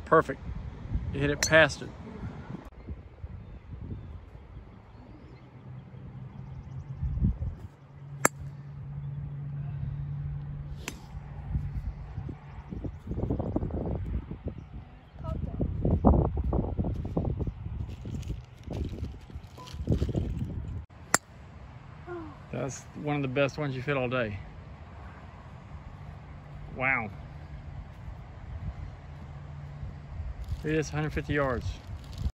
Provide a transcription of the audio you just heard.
Perfect. You hit it past it. That's one of the best ones you've hit all day. Wow. It is 150 yards.